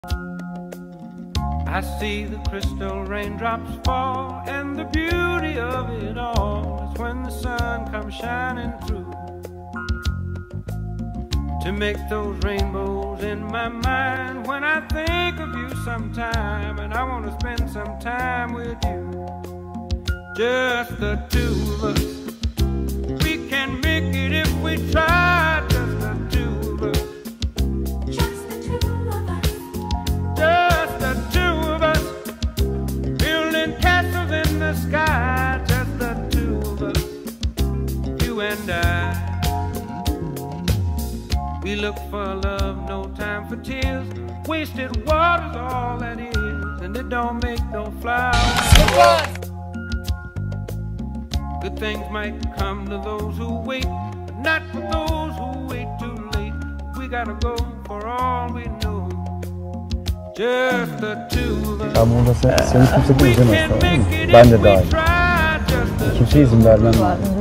I see the crystal raindrops fall, and the beauty of it all is when the sun comes shining through to make those rainbows in my mind. When I think of you sometime, and I want to spend some time with you, just the two of us. We can make it if we try, just the two of us. Just the two of us. Just the two of us. Building castles in the sky, just the two of us. You and I. We look for love, no time for tears. Wasted water's all that is, and it don't make no flowers. Good things might come to those who wait, but not for those who wait too late. We gotta go for all we know. Just the two of us. Ya burada seni kimse We izlemez, can tamam make mı? it Ben if de we dahil. try, just the Kimseye izin vermem.